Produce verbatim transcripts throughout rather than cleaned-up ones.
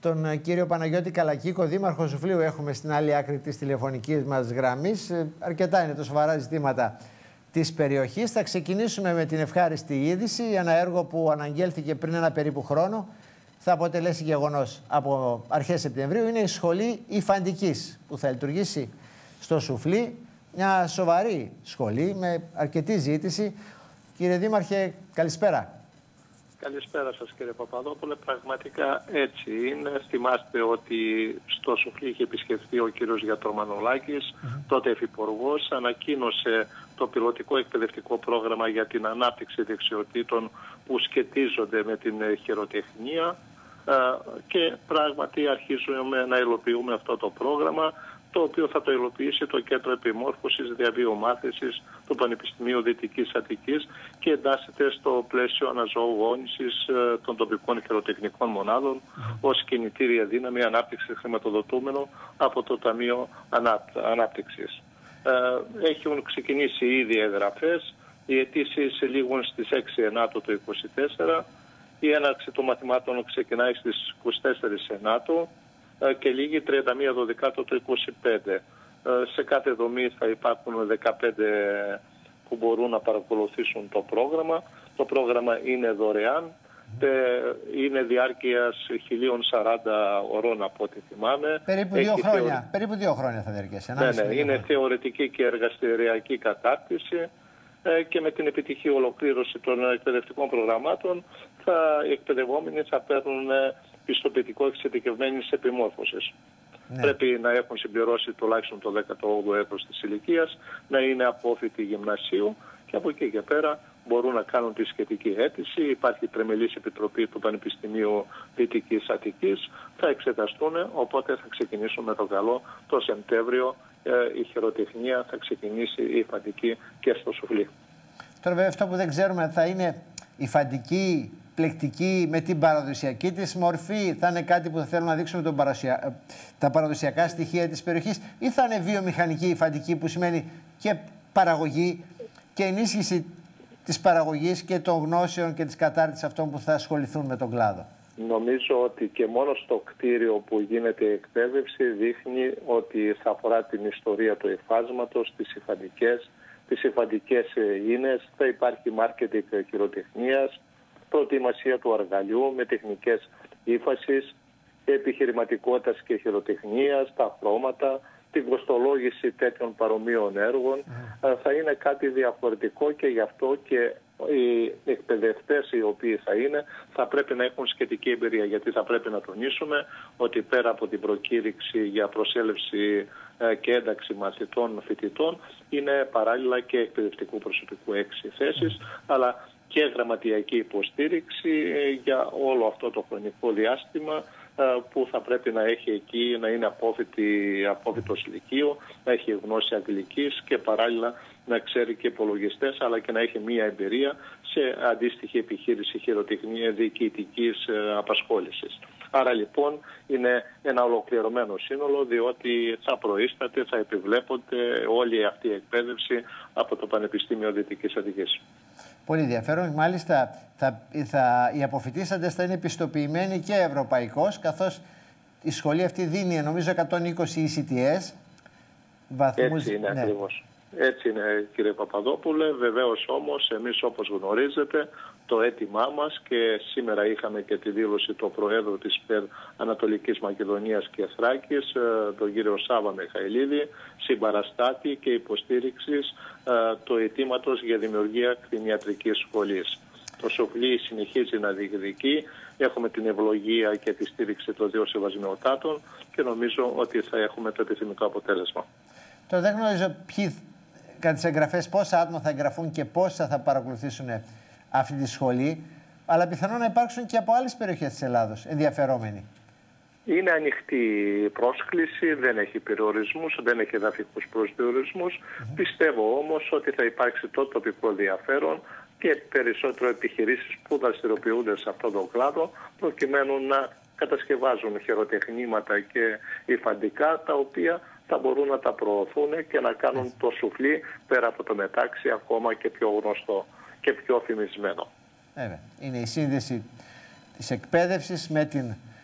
Τον κύριο Παναγιώτη Καλακίκο, δήμαρχο Σουφλίου, έχουμε στην άλλη άκρη της τηλεφωνικής μας γραμμής. Αρκετά είναι τα σοβαρά ζητήματα της περιοχής. Θα ξεκινήσουμε με την ευχάριστη είδηση. Ένα έργο που αναγγέλθηκε πριν ένα περίπου χρόνο θα αποτελέσει γεγονός από αρχές Σεπτεμβρίου. Είναι η σχολή Υφαντικής που θα λειτουργήσει στο Σουφλί. Μια σοβαρή σχολή με αρκετή ζήτηση. Κύριε Δήμαρχε, καλησπέρα. Καλησπέρα σας κύριε Παπαδόπουλε. Πραγματικά έτσι είναι. Θυμάστε ότι στο Σουφλί είχε επισκεφθεί ο κύριος Γιατρομανολάκης, mm-hmm. τότε υφυπουργός, ανακοίνωσε το πιλωτικό εκπαιδευτικό πρόγραμμα για την ανάπτυξη δεξιοτήτων που σχετίζονται με την χειροτεχνία και πράγματι αρχίζουμε να υλοποιούμε αυτό το πρόγραμμα, το οποίο θα το υλοποιήσει το Κέντρο Επιμόρφωσης Διαβίου Μάθησης του Πανεπιστημίου Δυτικής Αττικής και εντάσσεται στο πλαίσιο αναζωογόνησης των τοπικών χειροτεχνικών μονάδων ως κινητήρια δύναμη ανάπτυξη χρηματοδοτούμενο από το Ταμείο Ανάπτυξης. Έχουν ξεκινήσει ήδη εγγραφές, οι αιτήσεις λήγουν στις έξι ενάτου του είκοσι τέσσερα, η έναρξη των μαθημάτων ξεκινάει στις είκοσι τέσσερις ενάτου και λίγη τριάντα μία δωδεκάτου του είκοσι πέντε. Σε κάθε δομή θα υπάρχουν δεκαπέντε που μπορούν να παρακολουθήσουν το πρόγραμμα. Το πρόγραμμα είναι δωρεάν, είναι διάρκειας χίλια σαράντα ωρών από ό,τι θυμάμαι. Περίπου δύο χρόνια, θεωρη... περίπου δύο χρόνια θα διαρκέσει. Ναι, ναι, είναι θεωρητική και εργαστηριακή κατάρτιση και με την επιτυχή ολοκλήρωση των εκπαιδευτικών προγραμμάτων θα, οι εκπαιδευόμενοι θα παίρνουν πιστοποιητικό εξειδικευμένης επιμόρφωσης. Ναι. Πρέπει να έχουν συμπληρώσει τουλάχιστον το δέκατο όγδοο έτος της ηλικίας, να είναι απόφοιτοι γυμνασίου και από εκεί και πέρα μπορούν να κάνουν τη σχετική αίτηση. Υπάρχει τρεμελής επιτροπή του Πανεπιστημίου Δυτικής Αττικής, θα εξεταστούν, οπότε θα ξεκινήσουν με το καλό το Σεπτέμβριο. Ε, η χειροτεχνία θα ξεκινήσει η υφαντική και στο Σουφλί. Τώρα βέβαια αυτό που δεν ξέρουμε θα είναι υφαντική, πλεκτική με την παραδοσιακή της μορφή, θα είναι κάτι που θα θέλουμε να δείξουμε τον παραδοσια... τα παραδοσιακά στοιχεία της περιοχής, ή θα είναι βιομηχανική υφαντική που σημαίνει και παραγωγή και ενίσχυση της παραγωγής και των γνώσεων και της κατάρτισης αυτών που θα ασχοληθούν με τον κλάδο. Νομίζω ότι και μόνο στο κτίριο που γίνεται η εκπαίδευση δείχνει ότι θα αφορά την ιστορία του υφάσματος, τις υφαντικές, τις υφαντικές ίνες, θα υπάρχει μάρκετινγκ χειροτεχνίας, προετοιμασία του αργαλιού με τεχνικές ύφασης, επιχειρηματικότητας και χειροτεχνίας, τα χρώματα, την κοστολόγηση τέτοιων παρομοίων έργων. Mm. Θα είναι κάτι διαφορετικό και γι' αυτό και οι εκπαιδευτές οι οποίοι θα είναι θα πρέπει να έχουν σχετική εμπειρία, γιατί θα πρέπει να τονίσουμε ότι πέρα από την προκήρυξη για προσέλευση και ένταξη μαθητών φοιτητών είναι παράλληλα και εκπαιδευτικού προσωπικού έξι θέσεις, mm. αλλά και γραμματιακή υποστήριξη για όλο αυτό το χρονικό διάστημα που θα πρέπει να έχει εκεί, να είναι απόφοιτος λυκείου, να έχει γνώση αγγλικής και παράλληλα να ξέρει και υπολογιστές, αλλά και να έχει μία εμπειρία σε αντίστοιχη επιχείρηση χειροτεχνία διοικητικής απασχόλησης. Άρα λοιπόν είναι ένα ολοκληρωμένο σύνολο, διότι θα προείσταται, θα επιβλέπονται όλη αυτή η εκπαίδευση από το Πανεπιστήμιο Δυτικής Αττικής. Πολύ ενδιαφέρον. Μάλιστα, θα, θα, οι αποφοιτήσαντες θα είναι πιστοποιημένοι και ευρωπαϊκώς, καθώς η σχολή αυτή δίνει, νομίζω, εκατόν είκοσι ι σι τι ες βαθμούς. Έτσι είναι, ναι. ακριβώς. Έτσι είναι, κύριε Παπαδόπουλε. Βεβαίως όμως, εμείς όπως γνωρίζετε, το αίτημά μας, και σήμερα είχαμε και τη δήλωση του Προέδρου της ΠΕΔ Ανατολικής Μακεδονίας και Θράκης, τον κύριο Σάβα Μιχαηλίδη, συμπαραστάτη και υποστήριξης του αιτήματος για δημιουργία κτηνιατρικής σχολής. Το Σουφλί συνεχίζει να διεκδικεί. Έχουμε την ευλογία και τη στήριξη των δύο σεβασμιωτάτων και νομίζω ότι θα έχουμε το επιθυμητό αποτέλεσμα. Τώρα δεν γνωρίζω ποιοι, κατά τις εγγραφές, πόσα άτομα θα εγγραφούν και πόσα θα παρακολουθήσουν αυτή τη σχολή, αλλά πιθανόν να υπάρξουν και από άλλες περιοχές της Ελλάδος ενδιαφερόμενοι. Είναι ανοιχτή η πρόσκληση, δεν έχει περιορισμούς, δεν έχει εδαφικούς προσδιορισμούς. Mm-hmm. Πιστεύω όμως ότι θα υπάρξει το τοπικό ενδιαφέρον και περισσότερο επιχειρήσεις που δραστηριοποιούνται σε αυτόν τον κλάδο, προκειμένου να κατασκευάζουν χειροτεχνήματα και υφαντικά, τα οποία θα μπορούν να τα προωθούν και να κάνουν το Σουφλί πέρα από το μετάξι ακόμα και πιο γνωστό και πιο φημισμένο. Βέβαια. Είναι η σύνδεση της εκπαίδευσης με την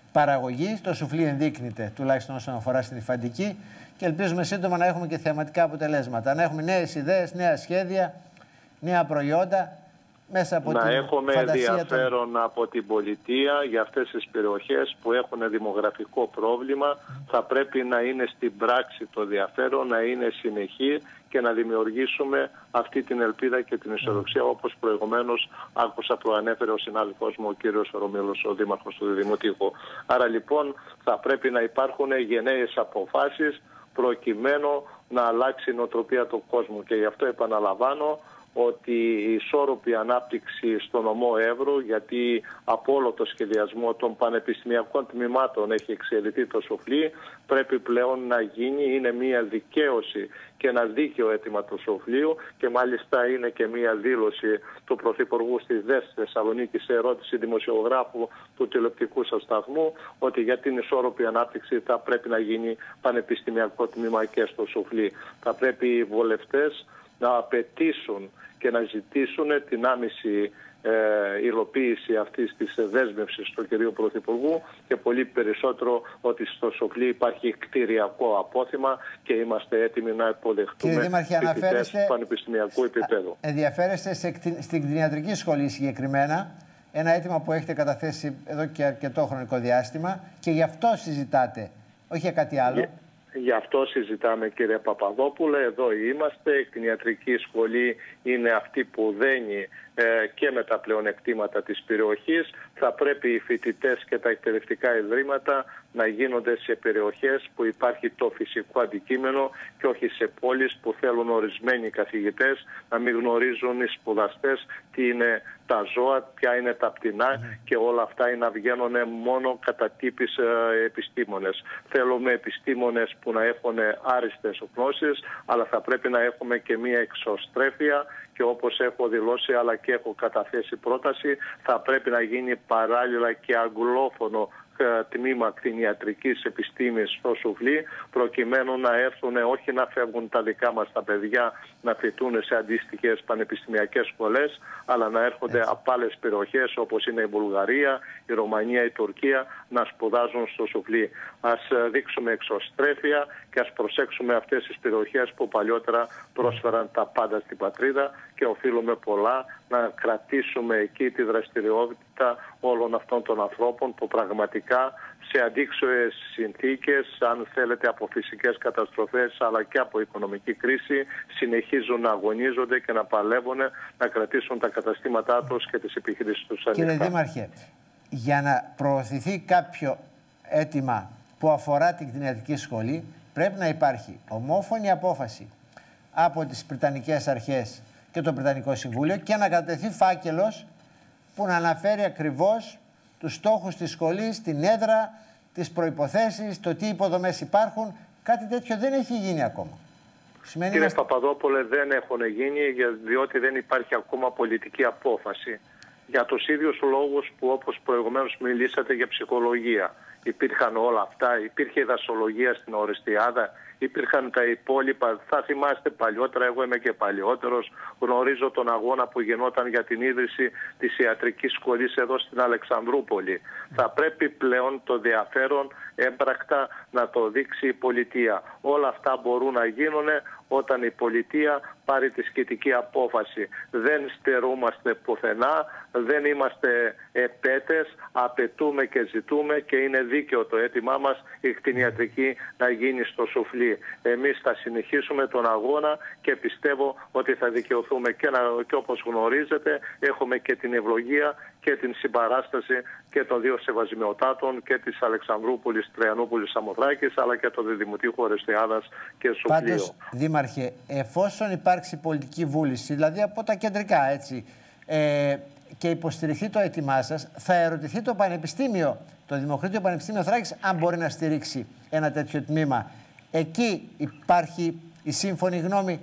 παραγωγή. Το σουφλί ενδείκνυται, τουλάχιστον όσον αφορά στην υφαντική, και ελπίζουμε σύντομα να έχουμε και θεαματικά αποτελέσματα. Να έχουμε νέες ιδέες, νέα σχέδια, νέα προϊόντα. Μέσα από να την έχουμε ενδιαφέρον των... από την πολιτεία για αυτές τις περιοχές που έχουν δημογραφικό πρόβλημα. Θα πρέπει να είναι στην πράξη το ενδιαφέρον, να είναι συνεχή και να δημιουργήσουμε αυτή την ελπίδα και την αισιοδοξία, mm. όπως προηγουμένως άκουσα προανέφερε ο συνάδελφός μου, ο κύριος Ρωμίλος, ο δήμαρχος του Δημοτικού. Άρα λοιπόν θα πρέπει να υπάρχουν γενναίες αποφάσεις προκειμένου να αλλάξει η νοοτροπία του κόσμου. Και γι' αυτό επαναλαμβάνω ότι η ισόρροπη ανάπτυξη στο νομό Εύρου, γιατί από όλο το σχεδιασμό των πανεπιστημιακών τμήματων έχει εξαιρεθεί το σουφλί, πρέπει πλέον να γίνει, είναι μια δικαίωση και ένα δίκαιο αίτημα του σουφλίου, και μάλιστα είναι και μια δήλωση του Πρωθυπουργού στη ΔΕΣ Θεσσαλονίκη σε ερώτηση δημοσιογράφου του τηλεοπτικού σας σταθμού, ότι για την ισόρροπη ανάπτυξη θα πρέπει να γίνει πανεπιστημιακό τμήμα και στο σουφλί. Θα πρέπει οι βουλευτές να απαιτήσουν και να ζητήσουν την άμεση ε, υλοποίηση αυτής της δέσμευσης του κυρίου Πρωθυπουργού, και πολύ περισσότερο ότι στο σουφλί υπάρχει κτηριακό απόθυμα και είμαστε έτοιμοι να υποδεχτούμε φοιτητές πανεπιστημιακού επίπεδου. Ενδιαφέρεστε σε, στην κτηνιατρική σχολή συγκεκριμένα, ένα αίτημα που έχετε καταθέσει εδώ και αρκετό χρονικό διάστημα, και γι' αυτό συζητάτε, όχι για κάτι άλλο. Yeah. Γι' αυτό συζητάμε, κύριε Παπαδόπουλε, εδώ είμαστε. Η κτηνιατρική σχολή είναι αυτή που δένει ε, και με τα πλεονεκτήματα της περιοχής. Θα πρέπει οι φοιτητές και τα εκπαιδευτικά ιδρύματα να γίνονται σε περιοχές που υπάρχει το φυσικό αντικείμενο και όχι σε πόλεις που θέλουν ορισμένοι καθηγητές να μην γνωρίζουν οι σπουδαστές τι είναι τα ζώα, ποια είναι τα πτηνά, mm. και όλα αυτά είναι να βγαίνουν μόνο κατά τύπης ε, επιστήμονες. Θέλουμε επιστήμονες που να έχουν άριστες γνώσεις, αλλά θα πρέπει να έχουμε και μία εξωστρέφεια, και όπως έχω δηλώσει αλλά και έχω καταθέσει πρόταση, θα πρέπει να γίνει παράλληλα και αγγλόφωνο τμήμα κτηνιατρικής επιστήμης στο σουφλί, προκειμένου να έρθουν, όχι να φεύγουν τα δικά μας τα παιδιά να φοιτούν σε αντίστοιχες πανεπιστημιακές σχολές, αλλά να έρχονται Έτσι. από άλλες περιοχές όπως είναι η Βουλγαρία, η Ρωμανία, η Τουρκία, να σπουδάζουν στο σουφλί. Ας δείξουμε εξωστρέφεια και ας προσέξουμε αυτές τις περιοχές που παλιότερα πρόσφεραν τα πάντα στην πατρίδα, και οφείλουμε πολλά να κρατήσουμε εκεί τη δραστηριότητα όλων αυτών των ανθρώπων που πραγματικά σε αντίξωες συνθήκες, αν θέλετε από φυσικές καταστροφές αλλά και από οικονομική κρίση, συνεχίζουν να αγωνίζονται και να παλεύουν να κρατήσουν τα καταστήματά τους και τις επιχειρήσεις τους ανοιχτά. Κύριε Δήμαρχε, για να προωθηθεί κάποιο αίτημα που αφορά την κτηνιατρική σχολή, πρέπει να υπάρχει ομόφωνη απόφαση από τις Βρετανικές Αρχές και το Βρετανικό Συμβούλιο, και να κατατεθεί φάκελος που να αναφέρει ακριβώς τους στόχους της σχολής, την έδρα, τις προϋποθέσεις, το τι υποδομές υπάρχουν. Κάτι τέτοιο δεν έχει γίνει ακόμα. Σημαίνει Κύριε είμαστε... Παπαδόπουλε, δεν έχουν γίνει, διότι δεν υπάρχει ακόμα πολιτική απόφαση. Για τους ίδιους λόγους που, όπως προηγουμένως μιλήσατε για ψυχολογία, υπήρχαν όλα αυτά, υπήρχε η δασολογία στην Οριστιάδα, υπήρχαν τα υπόλοιπα. Θα θυμάστε παλιότερα, εγώ είμαι και παλιότερος, γνωρίζω τον αγώνα που γινόταν για την ίδρυση της ιατρικής σχολής εδώ στην Αλεξανδρούπολη. Θα πρέπει πλέον το ενδιαφέρον έμπρακτα να το δείξει η πολιτεία. Όλα αυτά μπορούν να γίνουν όταν η πολιτεία πάρει τη σχετική απόφαση. Δεν στερούμαστε πουθενά, δεν είμαστε επέτες, απαιτούμε και ζητούμε, και είναι δίκαιο το αίτημά μας η κτηνιατρική να γίνει στο σουφλί. Εμείς θα συνεχίσουμε τον αγώνα και πιστεύω ότι θα δικαιωθούμε, και, να, και όπως γνωρίζετε έχουμε και την ευλογία και την συμπαράσταση και των δύο σεβασμιωτάτων, και της Αλεξανδρούπολης, Τριανούπολης, Σαμοθράκης, αλλά και των Δημοτικού Ορεστιάδας και Σουφλίου. Πάντως, Δήμαρχε, εφόσον υπάρξει πολιτική βούληση, δηλαδή από τα κεντρικά, έτσι, ε, και υποστηριχθεί το αίτημά σας, θα ερωτηθεί το Πανεπιστήμιο, το Δημοκρίτιο Πανεπιστήμιο Θράκης, αν μπορεί να στηρίξει ένα τέτοιο τμήμα. Εκεί υπάρχει η σύμφωνη γνώμη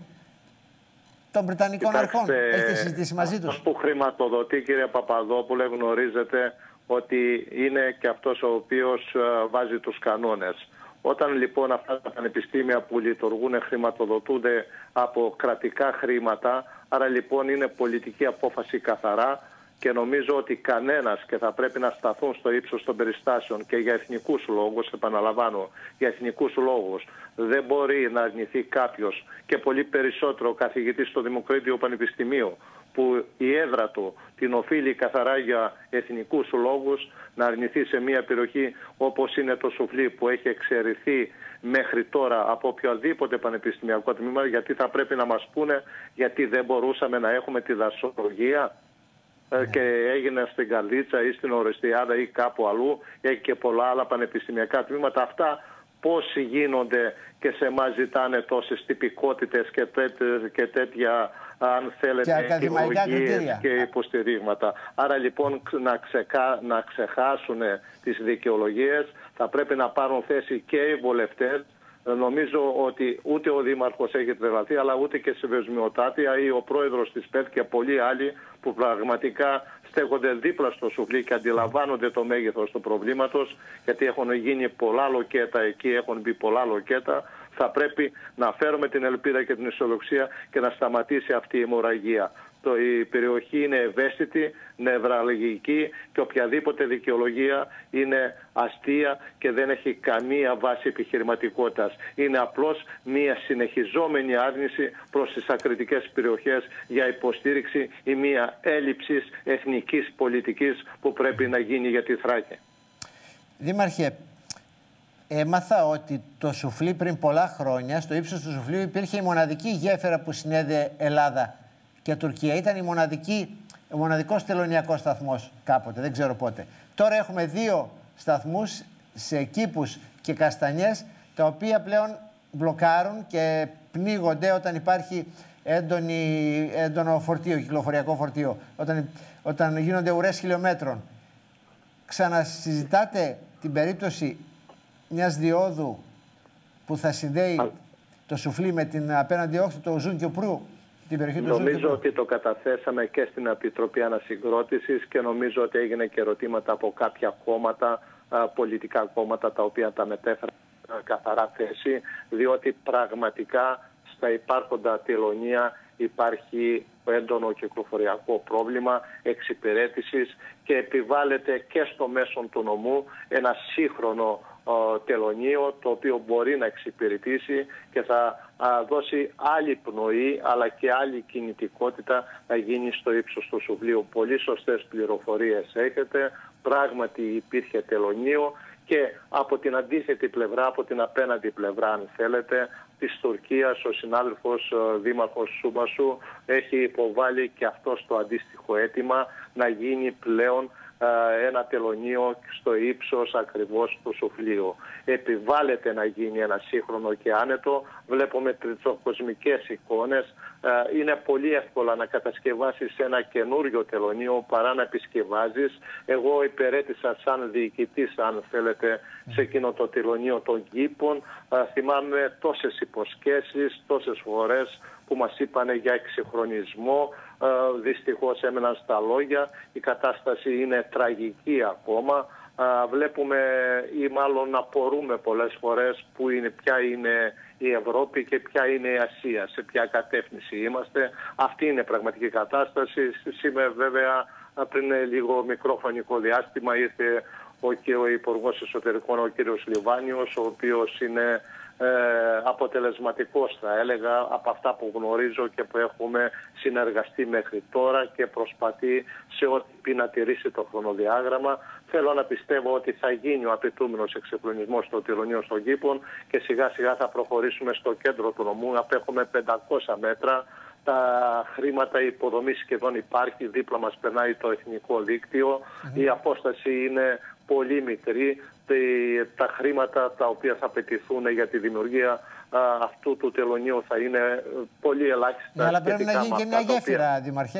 των Βρετανικών Αρχών. Έχετε συζητήσει μαζί τους? Αυτός που χρηματοδοτεί, κύριε Παπαδόπουλε, γνωρίζετε ότι είναι και αυτός ο οποίος βάζει τους κανόνες. Όταν λοιπόν αυτά τα πανεπιστήμια που λειτουργούν χρηματοδοτούνται από κρατικά χρήματα, άρα λοιπόν είναι πολιτική απόφαση καθαρά, Και νομίζω ότι κανένας, και θα πρέπει να σταθούν στο ύψος των περιστάσεων και για εθνικούς λόγους, επαναλαμβάνω, για εθνικούς λόγους, δεν μπορεί να αρνηθεί κάποιος, και πολύ περισσότερο ο καθηγητής στο Δημοκρίτιο Πανεπιστημίου, που η έδρα του την οφείλει καθαρά για εθνικούς λόγους, να αρνηθεί σε μια περιοχή όπως είναι το Σουφλί, που έχει εξαιρεθεί μέχρι τώρα από οποιοδήποτε πανεπιστημιακό τμήμα, γιατί θα πρέπει να μας πούνε γιατί δεν μπορούσαμε να έχουμε τη δασολογία yeah. και έγινε στην Καρδίτσα ή στην Ορεστιάδα ή κάπου αλλού, έχει και πολλά άλλα πανεπιστημιακά τμήματα. Αυτά πώς γίνονται και σε εμάς ζητάνε τόσες τυπικότητες και, τέτοι, και τέτοια, αν θέλετε, αιτιολογίες και υποστηρίγματα. Άρα λοιπόν να, ξεκα... να ξεχάσουν τις δικαιολογίες, θα πρέπει να πάρουν θέση και οι βουλευτές. Νομίζω ότι ούτε ο Δήμαρχος έχει τρελαθεί, αλλά ούτε και σε Βεσμιοτάτια ή ο πρόεδρος της ΠΕΤ και πολλοί άλλοι που πραγματικά στέκονται δίπλα στο Σουφλί και αντιλαμβάνονται το μέγεθος του προβλήματος, γιατί έχουν γίνει πολλά λοκέτα εκεί, έχουν μπει πολλά λοκέτα. Θα πρέπει να φέρουμε την ελπίδα και την αισιοδοξία και να σταματήσει αυτή η αιμορραγία. Το, η περιοχή είναι ευαίσθητη, νευραλγική και οποιαδήποτε δικαιολογία είναι αστεία και δεν έχει καμία βάση επιχειρηματικότητας. Είναι απλώς μια συνεχιζόμενη άρνηση προς τις ακριτικές περιοχές για υποστήριξη ή μια έλλειψη εθνικής πολιτικής που πρέπει να γίνει για τη Θράκη. Δήμαρχε, έμαθα ότι το Σουφλί πριν πολλά χρόνια, στο ύψος του Σουφλίου, υπήρχε η μοναδική γέφυρα που συνέδεε Ελλάδα και Τουρκία. Ήταν η μοναδική, ο μοναδικός τελωνειακός σταθμός κάποτε, δεν ξέρω πότε. Τώρα έχουμε δύο σταθμούς σε Κήπους και Καστανιές, τα οποία πλέον μπλοκάρουν και πνίγονται όταν υπάρχει έντονη, έντονο φορτίο, κυκλοφοριακό φορτίο, όταν, όταν γίνονται ουρές χιλιόμετρων. Ξανασυζητάτε την περίπτωση μιας διόδου που θα συνδέει το Σουφλί με την απέναντι όχθη, το Ζουν και ο Πρού, την περιοχή του Ζουν? Νομίζω ότι το καταθέσαμε και στην Επιτροπή Ανασυγκρότησης και νομίζω ότι έγινε και ερωτήματα από κάποια κόμματα, πολιτικά κόμματα, τα οποία τα μετέφεραν καθαρά θέση, διότι πραγματικά στα υπάρχοντα τελωνία υπάρχει έντονο κυκλοφοριακό πρόβλημα εξυπηρέτησης και επιβάλλεται και στο μέσον του νομού ένα σύγχρονο τελωνείο, το οποίο μπορεί να εξυπηρετήσει και θα δώσει άλλη πνοή αλλά και άλλη κινητικότητα να γίνει στο ύψος του Σουφλίου. Πολύ σωστές πληροφορίες έχετε. Πράγματι υπήρχε τελωνείο και από την αντίθετη πλευρά, από την απέναντι πλευρά αν θέλετε, της Τουρκίας, ο συνάδελφος Δήμαρχος Σούμπασου έχει υποβάλει και αυτό το αντίστοιχο αίτημα να γίνει πλέον ένα τελωνείο στο ύψος ακριβώς του Σουφλίου. Επιβάλλεται να γίνει ένα σύγχρονο και άνετο. Βλέπουμε τριτσοκοσμικές εικόνες. Είναι πολύ εύκολα να κατασκευάσεις ένα καινούριο τελωνείο παρά να επισκευάζεις. Εγώ υπηρέτησα σαν διοικητής, αν θέλετε, σε εκείνο το τελωνείο των Κήπων. Θυμάμαι τόσες υποσχέσεις, τόσες φορές που μας είπανε για εξυγχρονισμό. Uh, δυστυχώς έμεναν στα λόγια. Η κατάσταση είναι τραγική ακόμα. Uh, βλέπουμε ή μάλλον απορούμε πολλές φορές που είναι, ποια είναι η Ευρώπη και ποια είναι η Ασία, σε ποια κατεύθυνση είμαστε. Αυτή είναι πραγματική κατάσταση. Σήμερα βέβαια πριν λίγο μικρό χρονικό διάστημα ήρθε ο, και ο Υπουργός Εσωτερικών, ο κύριος Λιβάνιος, ο οποίος είναι Ε, αποτελεσματικός, θα έλεγα, από αυτά που γνωρίζω και που έχουμε συνεργαστεί μέχρι τώρα και προσπαθεί σε ό,τι πει να τηρήσει το χρονοδιάγραμμα. Θέλω να πιστεύω ότι θα γίνει ο απαιτούμενος εξυγχρονισμός στο τελωνείο των Κήπων και σιγά σιγά θα προχωρήσουμε στο κέντρο του νομού. Απέχουμε πεντακόσια μέτρα. Τα χρήματα, η υποδομή σχεδόν υπάρχει, δίπλα μας περνάει το εθνικό δίκτυο. Mm-hmm. Η απόσταση είναι πολύ μικρή. Τα χρήματα τα οποία θα απαιτηθούν για τη δημιουργία α, αυτού του τελωνίου θα είναι πολύ ελάχιστα. Ναι, αλλά πρέπει να γίνει και μια γέφυρα, οποία... Δήμαρχε.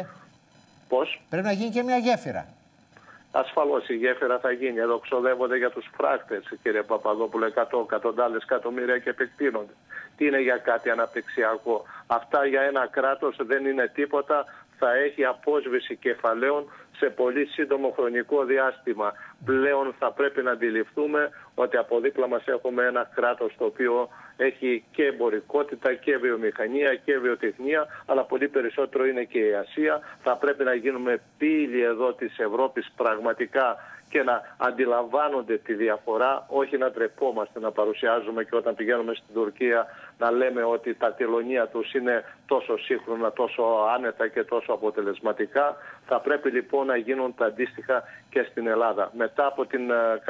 Πώς? Πρέπει να γίνει και μια γέφυρα. Ασφαλώς η γέφυρα θα γίνει. Εδώ ξοδεύονται για τους φράκτες, κύριε Παπαδόπουλε, εκατό, εκατοντάδες εκατομμύρια και επεκτείνονται. Τι είναι για κάτι αναπτυξιακό? Αυτά για ένα κράτος δεν είναι τίποτα. θα έχει απόσβεση κεφαλαίων σε πολύ σύντομο χρονικό διάστημα. Πλέον θα πρέπει να αντιληφθούμε ότι από δίπλα μας έχουμε ένα κράτος το οποίο έχει και εμπορικότητα και βιομηχανία και βιοτεχνία, αλλά πολύ περισσότερο είναι και η Ασία. Θα πρέπει να γίνουμε πύλη εδώ της Ευρώπης πραγματικά και να αντιλαμβάνονται τη διαφορά, όχι να τρεπόμαστε να παρουσιάζουμε και όταν πηγαίνουμε στην Τουρκία να λέμε ότι τα τελωνία τους είναι τόσο σύγχρονα, τόσο άνετα και τόσο αποτελεσματικά. Θα πρέπει λοιπόν να γίνουν τα αντίστοιχα και στην Ελλάδα. Μετά από την,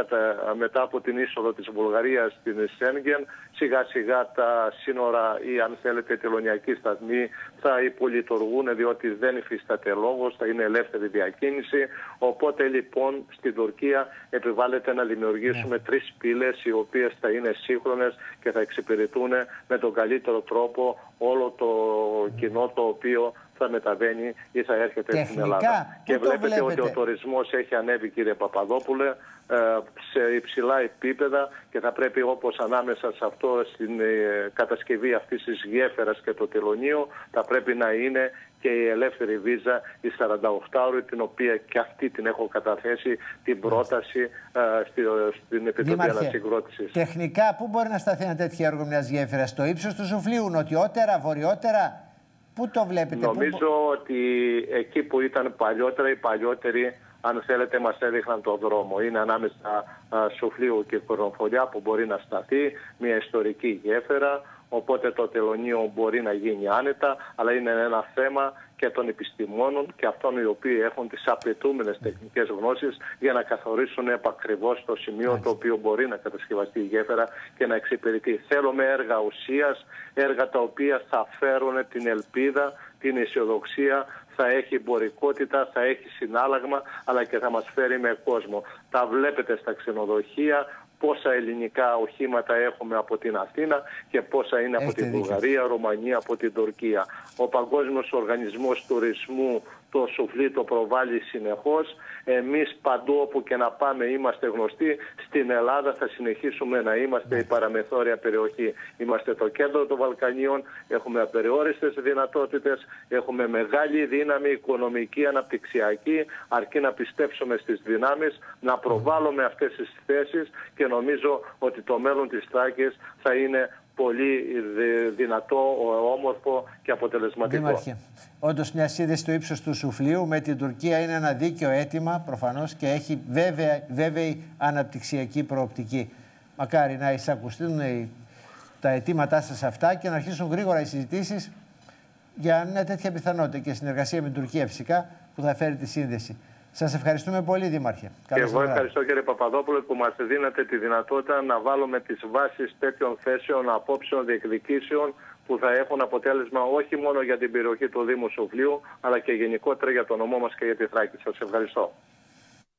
μετά από την είσοδο της Βουλγαρίας στην Σέγγεν, σιγά σιγά τα σύνορα ή αν θέλετε τελωνιακοί σταθμοί θα υπολειτουργούν, διότι δεν υφίσταται λόγος, θα είναι ελεύθερη διακίνηση. Οπότε λοιπόν στην Τουρκία επιβάλλεται να δημιουργήσουμε yeah. τρεις πύλες οι οποίες θα είναι σύγχρονες και θα εξυπηρετούν με τον καλύτερο τρόπο όλο το κοινό το οποίο θα μεταβαίνει ή θα έρχεται τεχνικά, στην Ελλάδα. Και βλέπετε, βλέπετε ότι ο τουρισμός έχει ανέβει, κύριε Παπαδόπουλε, σε υψηλά επίπεδα και θα πρέπει όπως ανάμεσα σε αυτό στην κατασκευή αυτής της γέφυρας και το τελωνίο θα πρέπει να είναι και η ελεύθερη βίζα, η σαρανταοκτάωρη, την οποία και αυτή την έχω καταθέσει την πρόταση uh, στην Επιτροπή Ανασυγκρότησης. Τεχνικά, πού μπορεί να σταθεί ένα τέτοιο έργο μιας γέφυρας, στο ύψος του Σουφλίου, νοτιότερα, βορειότερα, πού το βλέπετε? Νομίζω πού... ότι εκεί που ήταν παλιότερα, οι παλιότεροι, αν θέλετε, μας έδειχναν τον δρόμο. Είναι ανάμεσα uh, Σουφλίου και Κορνοφολιά που μπορεί να σταθεί μια ιστορική γέφυρα. Οπότε το τελωνίο μπορεί να γίνει άνετα, αλλά είναι ένα θέμα και των επιστημόνων και αυτών οι οποίοι έχουν τις απαιτούμενες τεχνικές γνώσεις για να καθορίσουν επακριβώς το σημείο το οποίο μπορεί να κατασκευαστεί η γέφυρα και να εξυπηρετεί. Θέλουμε έργα ουσίας, έργα τα οποία θα φέρουν την ελπίδα, την αισιοδοξία, θα έχει εμπορικότητα, θα έχει συνάλλαγμα, αλλά και θα μας φέρει με κόσμο. Τα βλέπετε στα ξενοδοχεία, πόσα ελληνικά οχήματα έχουμε από την Αθήνα και πόσα είναι από την Βουλγαρία, Ρουμανία, από την Τουρκία. Ο Παγκόσμιος Οργανισμός Τουρισμού το Σουφλί το προβάλλει συνεχώς. Εμείς παντού όπου και να πάμε είμαστε γνωστοί. Στην Ελλάδα θα συνεχίσουμε να είμαστε η παραμεθόρια περιοχή. Είμαστε το κέντρο των Βαλκανίων, έχουμε απεριόριστες δυνατότητες, έχουμε μεγάλη δύναμη οικονομική, αναπτυξιακή, αρκεί να πιστέψουμε στις δυνάμεις, να προβάλλουμε αυτές τις θέσεις και νομίζω ότι το μέλλον της Θράκης θα είναι πολύ δυνατό, όμορφο και αποτελεσματικό. Δήμαρχε, όντως μια σύνδεση στο ύψος του Σουφλίου με την Τουρκία είναι ένα δίκαιο αίτημα προφανώς και έχει βέβαια, βέβαιη αναπτυξιακή προοπτική. Μακάρι να εισακουστούν τα αιτήματά σας αυτά και να αρχίσουν γρήγορα οι συζητήσεις για μια τέτοια πιθανότητα και συνεργασία με την Τουρκία φυσικά που θα φέρει τη σύνδεση. Σας ευχαριστούμε πολύ, Δήμαρχε. Και εγώ ευχαριστώ, κύριε Παπαδόπουλο, που μας δίνετε τη δυνατότητα να βάλουμε τις βάσεις τέτοιων θέσεων, απόψεων, διεκδικήσεων που θα έχουν αποτέλεσμα όχι μόνο για την περιοχή του Δήμου Σουφλίου, αλλά και γενικότερα για το νομό μας και για τη Θράκη. Σας ευχαριστώ.